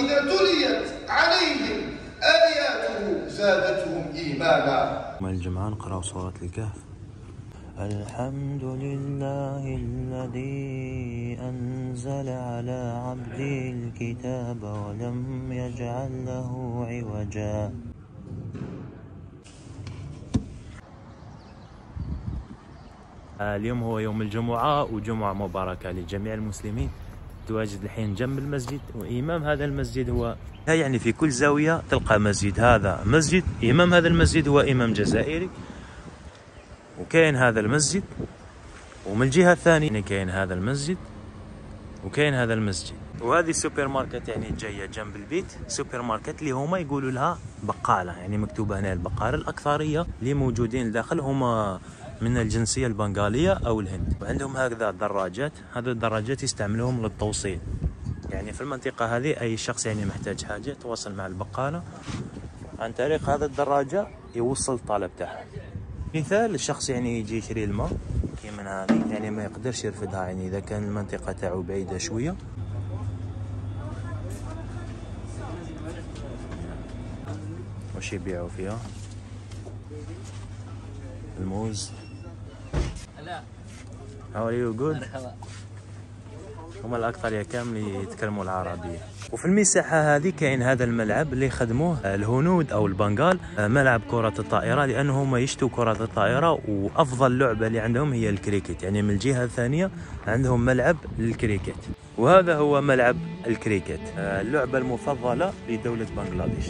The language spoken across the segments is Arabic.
وإذا تليت عليهم آياته زادتهم إيمانا. يوم الجمعة نقرأ سورة الكهف. الحمد لله الذي أنزل على عبده الكتاب ولم يجعل له عوجا. اليوم هو يوم الجمعة وجمعة مباركة لجميع المسلمين. تواجد الحين جنب المسجد، وإمام هذا المسجد هو يعني في كل زاوية تلقى مسجد. هذا مسجد، إمام هذا المسجد هو إمام جزائري، وكاين هذا المسجد، ومن الجهة الثانية يعني كاين هذا المسجد وكاين هذا المسجد. وهذه السوبر ماركت يعني جاية جنب البيت، سوبر ماركت اللي هما يقولوا لها بقالة، يعني مكتوبة هنا البقالة. الأكثرية اللي موجودين داخل هما من الجنسية البنغالية أو الهند، وعندهم هكذا دراجات. هذه الدراجات يستعملوهم للتوصيل، يعني في المنطقة هذه أي شخص يعني محتاج حاجة يتواصل مع البقالة عن طريق هذا الدراجة يوصل الطلب تاعه. مثال الشخص يعني يجي يشري الماء كي من هذه، يعني ما يقدرش يرفدها، يعني إذا كان المنطقة تاعو بعيدة شوية. وش يبيعوا فيها؟ الموز. How are you good؟ هما الأكثرية كامل يتكلموا العربية. وفي المساحة هذه كاين هذا الملعب اللي خدموه الهنود أو البنغال، ملعب كرة الطائرة، لأنهم يشتوا كرة الطائرة، وأفضل لعبة اللي عندهم هي الكريكت. يعني من الجهة الثانية عندهم ملعب للكريكت، وهذا هو ملعب الكريكت، اللعبة المفضلة لدولة بنغلاديش.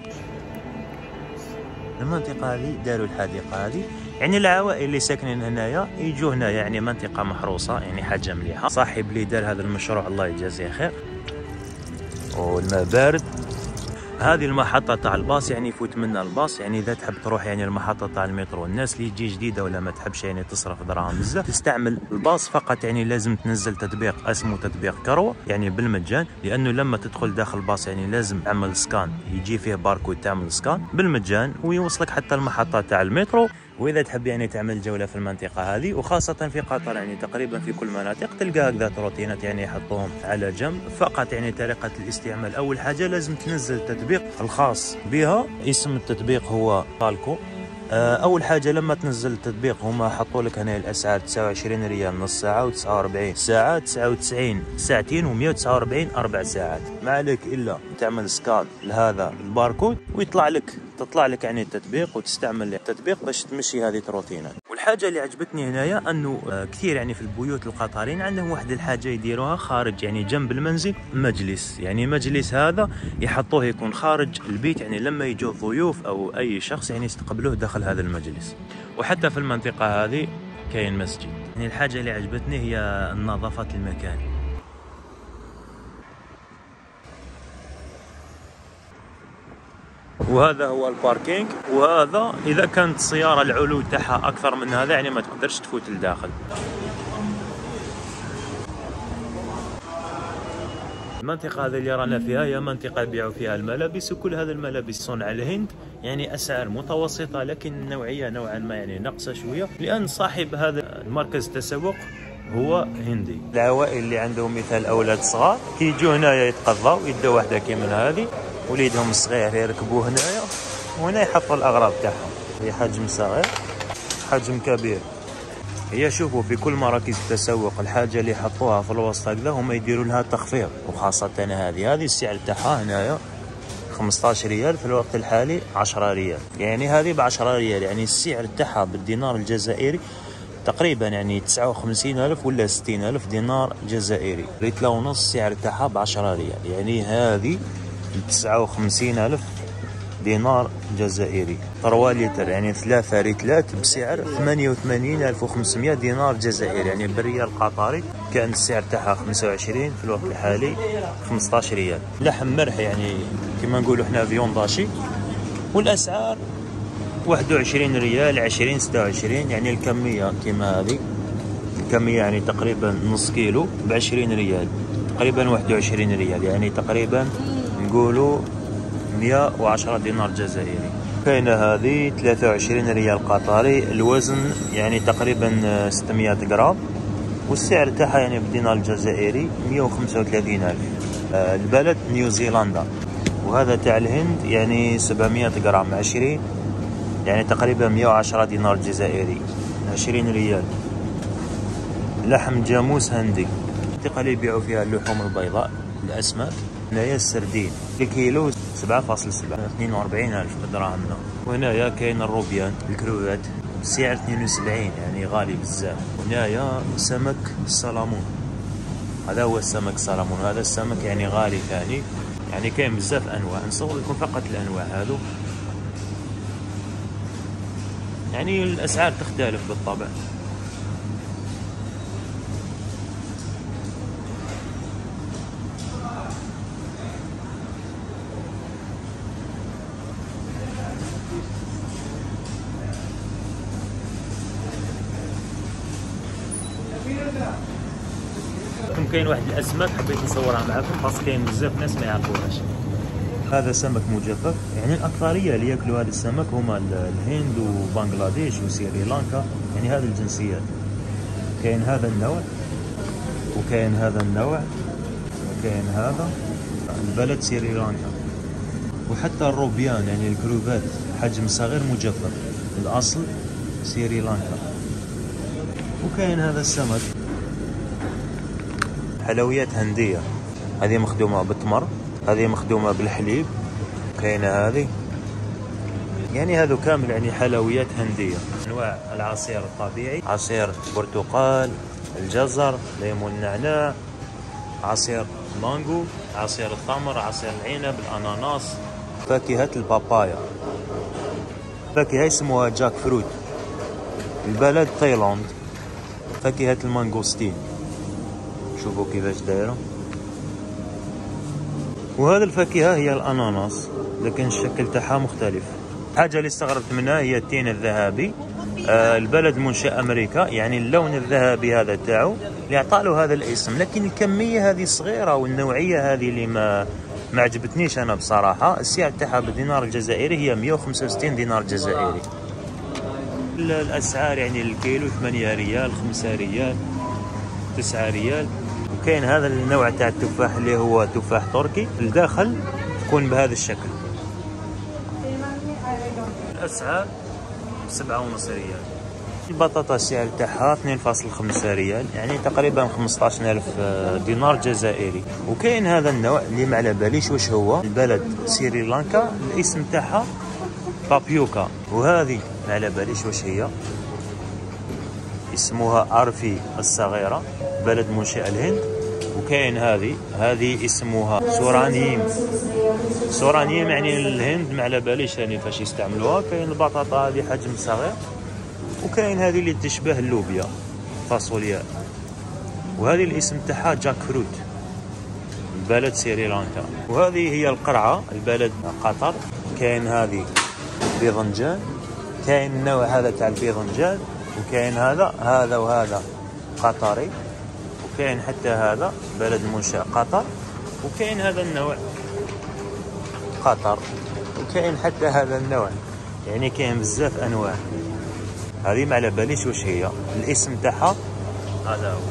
المنطقة هذه داروا الحديقة هذه، يعني العوائل اللي ساكنين هنايا يجوا هنا، يعني منطقة محروسة، يعني حاجة مليحة. صاحب اللي دار هذا المشروع الله يجازيه خير. والماء بارد. هذه المحطة تاع الباص، يعني يفوت منا الباص، يعني إذا تحب تروح يعني المحطة تاع المترو، الناس اللي تجي جديدة ولا ما تحبش يعني تصرف دراهم بزاف تستعمل الباص فقط، يعني لازم تنزل تطبيق اسمه تطبيق كروة يعني بالمجان، لأنه لما تدخل داخل الباص يعني لازم تعمل سكان، يجي فيه باركود تعمل سكان بالمجان ويوصلك حتى المحطة تاع المترو. واذا تحب يعني تعمل جوله في المنطقه هذه، وخاصه في قطر يعني تقريبا في كل مناطق تلقى هكذا روتينات يعني يحطوهم على جنب فقط. يعني طريقه الاستعمال، اول حاجه لازم تنزل تطبيق الخاص بها، اسم التطبيق هو بالكو. اول حاجه لما تنزل التطبيق هما حطوا لك هنا الاسعار 29 ريال نص ساعه، و49 ساعه، 99 ساعتين، و149 4 ساعات. ما عليك الا تعمل سكان لهذا الباركود تطلع لك يعني التطبيق، وتستعمل التطبيق باش تمشي هذه الروتينات. والحاجه اللي عجبتني هنايا انه كثير يعني في البيوت القطريين عندهم واحد الحاجه يديروها خارج، يعني جنب المنزل مجلس، يعني مجلس هذا يحطوه يكون خارج البيت، يعني لما يجوا ضيوف او اي شخص يعني يستقبلوه داخل هذا المجلس. وحتى في المنطقه هذه كاين مسجد. يعني الحاجه اللي عجبتني هي نظافه المكان. وهذا هو الباركينج، وهذا اذا كانت السياره العلو تاعها اكثر من هذا يعني ما تقدرش تفوت لداخل. المنطقه هذه اللي رانا فيها هي منطقه يبيعوا فيها الملابس، وكل هذه الملابس صنع الهند، يعني اسعار متوسطه، لكن النوعيه نوعا ما يعني ناقصه شويه، لان صاحب هذا المركز التسوق هو هندي. العوائل اللي عندهم مثال اولاد صغار كيجوا هنايا يتقضاو، يدوا وحده كي من هذه وليدهم الصغير يركبوه هنايا، وهنا يحطوا الاغراض تاعهم. هي حجم صغير حجم كبير. هي شوفوا في كل مراكز التسوق الحاجه اللي يحطوها في الوسط هكذا هما يديروا لها تخفيض، وخاصه هذه السعر تاعها هنايا 15 ريال، في الوقت الحالي 10 ريال، يعني هذه ب 10 ريال، يعني السعر تاعها بالدينار الجزائري تقريبا يعني 59,000 ولا 60,000 دينار جزائري. ريتلا ونص السعر تاعها ب 10 ريال، يعني هذه 59,000 دينار جزائري. 3 لتر يعني 3 ريتلات بسعر 88,500 دينار جزائري، يعني بالريال القطري كان السعر تاعها 25، في الوقت الحالي 15 ريال. لحم مرح يعني كما نقولوا احنا فيونداشي، والاسعار 21 ريال 20 26، يعني الكميه كما هذه الكميه يعني تقريبا نص كيلو ب 20 ريال، تقريبا 21 ريال، يعني تقريبا نقولوا 110 دينار جزائري. كاينه هذه 23 ريال قطري، الوزن يعني تقريبا 600 غرام، والسعر تاعها يعني بالدينار الجزائري 135,000. البلد نيوزيلندا. وهذا تاع الهند يعني 700 غرام 20، يعني تقريبا 110 دينار جزائري، 20 ريال. لحم جاموس هندي، المنطقة اللي يبيعوا فيها اللحوم البيضاء الأسماك. هنايا السردين الكيلو 7.7 42,000 دراهمنا. وهنايا كاين الروبيان الكروات بسعر 72، يعني غالي بزاف. هنايا سمك السلمون، هذا هو السمك السلمون. هذا السمك يعني غالي ثاني، يعني كاين بزاف انواع، نصور لكم فقط الانواع هذو. يعني الاسعار تختلف بالطبع. كاين واحد الاسماك حبيت نصورها معكم، خاص كاين بزاف ناس ما يعرفوهاش. هذا سمك مجفف، يعني الاكثريه اللي ياكلوا هذا السمك هما الهند وبنغلاديش وسريلانكا، يعني هذه الجنسيات. كاين هذا النوع وكاين هذا النوع وكاين هذا البلد سريلانكا. وحتى الروبيان يعني الكروفات حجم صغير مجفف، الاصل سريلانكا. وكاين هذا السمك حلويات هندية، هذه مخدومة بالتمر، هذه مخدومة بالحليب، كاينة هذه، يعني هذو كامل يعني حلويات هندية. أنواع العصير الطبيعي، عصير برتقال، الجزر، ليمون النعناع، عصير مانجو، عصير التمر، عصير العنب، الأناناس، فاكهة البابايا، فاكهة يسموها جاك فروت، البلد تايلاند، فاكهة المانغوستين، شوفوا كيفاش دايره. وهذا الفاكهة هي الأناناس، لكن الشكل تاعها مختلف. الحاجة اللي استغربت منها هي التين الذهبي. البلد منشأ أمريكا، يعني اللون الذهبي هذا تاعو اللي عطاله هذا الاسم، لكن الكمية هذه صغيرة والنوعية هذه اللي ما عجبتنيش أنا بصراحة. السعر تاعها بالدينار الجزائري هي 165 دينار جزائري. الأسعار يعني الكيلو 8 ريال، 5 ريال، 9 ريال. وكاين هذا النوع تاع التفاح اللي هو تفاح تركي، الداخل تكون بهذا الشكل. الأسعار 7.5 ريال. البطاطا السعر تاعها 2.5 ريال، يعني تقريبا 15,000 دينار جزائري. وكاين هذا النوع اللي ما على باليش واش هو، البلد سريلانكا، الاسم تاعها بابيوكا. وهذه ما على باليش واش هي، اسمها أرفي الصغيرة، بلد منشأ الهند. وكاين هذه اسمها سورانيم، يعني الهند ما على باليش يعني فاش يستعملوها. كاين البطاطا هذه حجم صغير. وكاين هذه اللي تشبه اللوبيا، فاصوليا. وهذه الاسم تاعها جاك فروت، بلد سريلانكا. وهذه هي القرعة، البلد قطر. كاين هذه بيضنجان، كاين النوع هذا تاع البيضنجان. وكاين هذا وهذا قطري. وكاين حتى هذا بلد منشأ قطر. وكاين هذا النوع قطر. وكاين حتى هذا النوع، يعني كاين بزاف انواع. هذه ما على باليش واش هي، الاسم تاعها هذا هو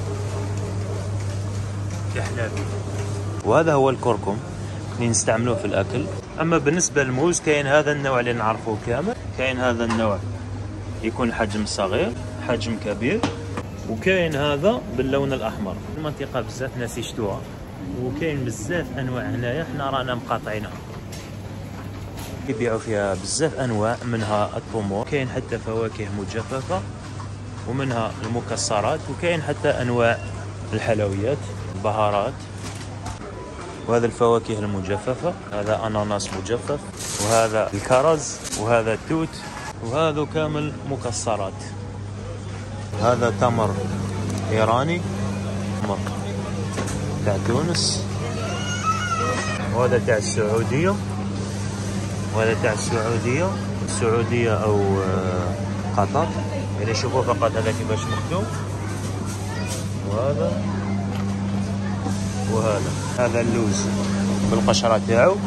كحلابي. وهذا هو الكركم اللي نستعملوه في الاكل. اما بالنسبه للموز كاين هذا النوع اللي نعرفوه كامل، كاين هذا النوع يكون حجم صغير، حجم كبير. وكاين هذا باللون الاحمر. المنطقه بزاف ناس يشتوها، وكاين بزاف انواع هنايا حنا رانا مقاطعينها، يبيعوا فيها بزاف انواع، منها التمور، كاين حتى فواكه مجففه، ومنها المكسرات، وكاين حتى انواع الحلويات، البهارات. وهذا الفواكه المجففه، هذا اناناس مجفف، وهذا الكرز، وهذا التوت، وهذا كامل مكسرات. هذا تمر ايراني، تمر تاع تونس، وهذا تاع السعوديه، وهذا تاع السعوديه او قطر. يعني شوفوا فقط هذا كيفاش مخدوم، وهذا هذا اللوز بالقشره تاعو،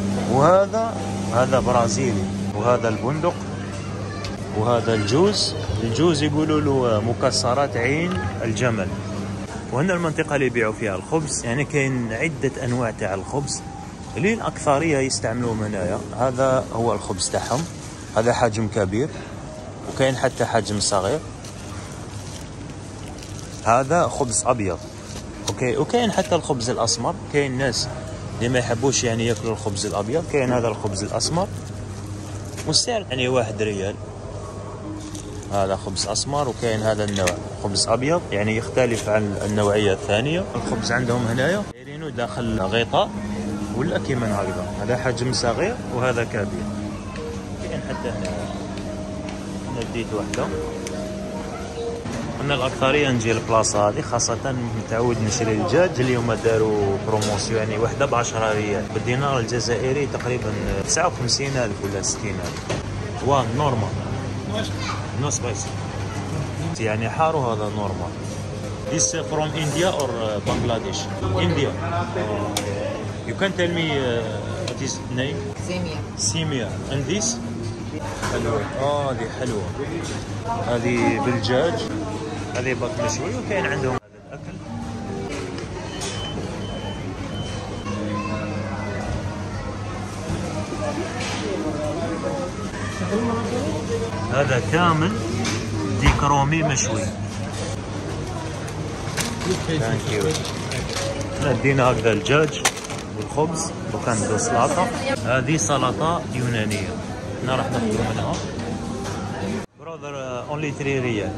وهذا برازيلي، وهذا البندق، وهذا الجوز يقولوا له مكسرات عين الجمل. وهنا المنطقة اللي يبيعوا فيها الخبز، يعني كاين عدة أنواع تاع الخبز اللي الأكثرية يستعملوهم هنايا. هذا هو الخبز تاعهم، هذا حجم كبير وكاين حتى حجم صغير. هذا خبز أبيض اوكي، وكاين حتى الخبز الأسمر. كاين ناس اللي ما يحبوش يعني ياكلوا الخبز الأبيض، كاين هذا الخبز الأسمر والسعر يعني 1 ريال. هذا خبز أسمر، وكاين هذا النوع خبز أبيض يعني يختلف عن النوعية الثانية. الخبز عندهم هنايا دايرينو داخل غطاء ولا كيما هكذا، هذا حجم صغير وهذا كبير. كاين حتى هنا نديت وحده. أنا الأكثرية نجي البلاصة هذه خاصة متعود نشري الدجاج. اليوم داروا بروموسيون يعني وحده ب10 ريال بالدينار الجزائري، تقريبا 59,000 ولا 60,000. واه نورمال نو سبايسي يعني حار، وهذا نورمال. This from India or Bangladesh? India. You can tell me what is name? Semia. Semia. And this? حلوة. هذه حلوة. هذه بالدجاج، هذه بط مشوي، وكاين عندهم هذا الأكل. هذا كامل ديك رومي مشوي. ندينا هكذا الدجاج والخبز، وكان ندير سلطة. هذه سلطة يونانية، احنا راح ناخذ منها. برادر اونلي 3 ريال.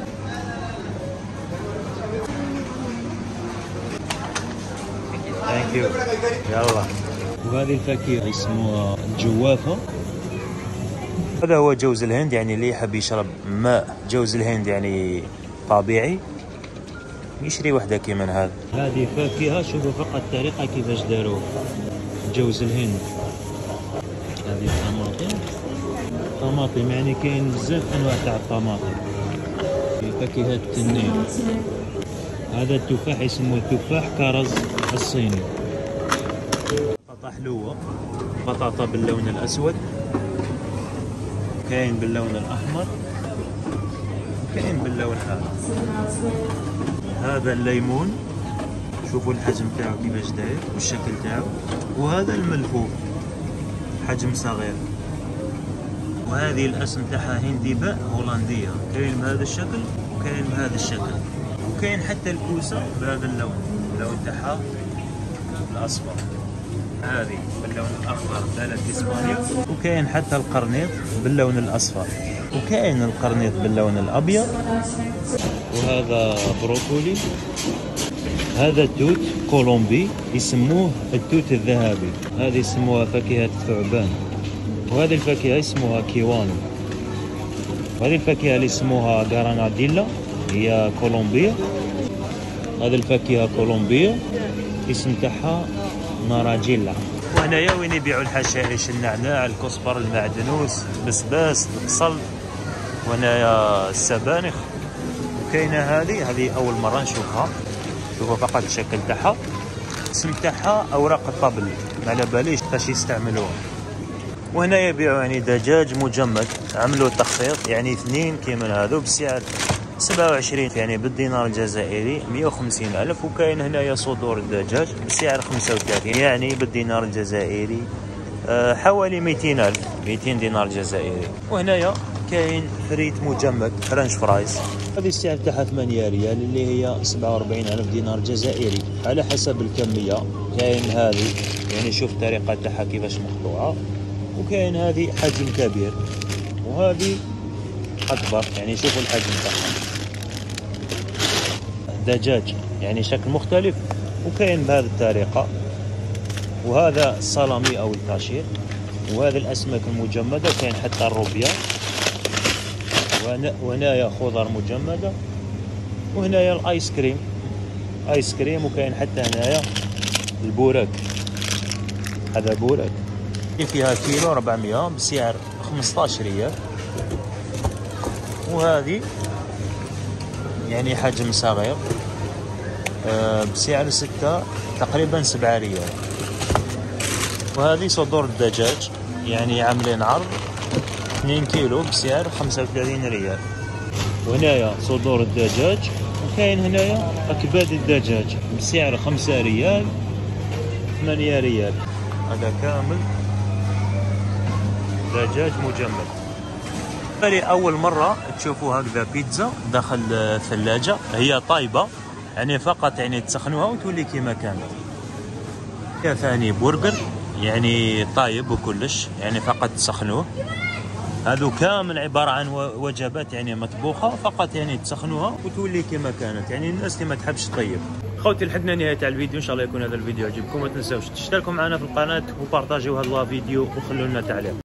ثانك يو. يلا. وهذه الفاكهة اسمها الجوافة. هذا هو جوز الهند، يعني اللي يحب يشرب ماء جوز الهند يعني طبيعي يشري وحده كيما هذا. هذه فاكهة، شوفوا فقط الطريقة كيفاش داروا جوز الهند. هذه طماطم يعني كاين بزاف انواع تاع الطماطم. فاكهة التنين. هذا التفاح يسموه تفاح كرز الصيني. بطاطا حلوة، بطاطا باللون الأسود، كاين باللون الأحمر، كاين باللون هذا. هذا الليمون، شوفوا الحجم تاعو كيفاش داير والشكل تاعو. وهذا الملفوف حجم صغير. وهذه الاسم تاعها هندباء هولندية، كاين بهذا الشكل وكاين بهذا الشكل، وكاين حتى الكوسة بهذا اللون، اللون تاعها الأصفر. هذه باللون الأخضر دالت إسبانيا، وكاين حتى القرنيط باللون الأصفر، وكاين القرنيط باللون الأبيض. وهذا بروكولي. هذا توت كولومبي يسموه التوت الذهبي، هذه يسموها فاكهة الثعبان. وهذه الفاكهة يسموها كيوانو. وهذه الفاكهة اللي يسموها غراناديلا هي كولومبية. هذه الفاكهة كولومبية اسم تاعها ناراجيلا. وهنايا وين يبيعوا الحشائش، النعناع، الكزبر، المعدنوس، البسباس، البصل، وهنايا السبانخ. وكاينه هذه أول مرة نشوفها، شوفوا فقط الشكل تاعها. الاسم تاعها أوراق الطبل، ما على باليش كيفاش يستعملوها. وهنا يبيعوا يعني دجاج مجمد، عملوا تخفيض يعني 2 كيما هذو بسعر 27 يعني بالدينار الجزائري 150,000. وكاين هنايا صدور الدجاج بسعر 35 يعني بالدينار الجزائري حوالي 200,000، 200 دينار جزائري. وهنايا كاين فريت مجمد فرنش فرايز، هذه السعر تاعها 8 ريال اللي هي 47,000 دينار جزائري على حسب الكمية. كاين هذه يعني شوف الطريقة تاعها كيفاش مقطوعة، وكاين هذه حجم كبير وهذه أكبر يعني شوفوا الحجم تاعها. دجاج يعني شكل مختلف وكاين بهذه الطريقة. وهذا السلامي أو الكاشير. وهذه الأسماك المجمدة، وكاين حتى الروبيا. وهنايا خضر مجمدة. وهنايا الآيس كريم، آيس كريم. وكاين حتى هنايا البوراك، هذا بوراك فيها كيلو 400 بسعر 15 ريال. وهذه يعني حجم صغير بسعر 6 تقريبا 7 ريال. وهذه صدور الدجاج يعني عاملين عرض 2 كيلو بسعر 35 ريال. وهنايا صدور الدجاج كاين هنايا اكباد الدجاج بسعر 5 ريال 8 ريال. هذا كامل دجاج مجمد. أول مرة تشوفوا هكذا بيتزا داخل الثلاجة، هي طايبة يعني فقط يعني تسخنوها وتولي كيما كانت. ثاني برجر يعني طايب وكلش يعني فقط تسخنوه. هذو كامل عبارة عن وجبات يعني مطبوخة فقط يعني تسخنوها وتولي كما كانت. يعني الناس اللي ما تحبش تطيب. خوتي لحقنا نهاية تاع الفيديو، ان شاء الله يكون هذا الفيديو عجبكم. ما تنساوش تشتركوا معنا في القناة وبارطاجيو هذا الفيديو وخلوا لنا تعليق.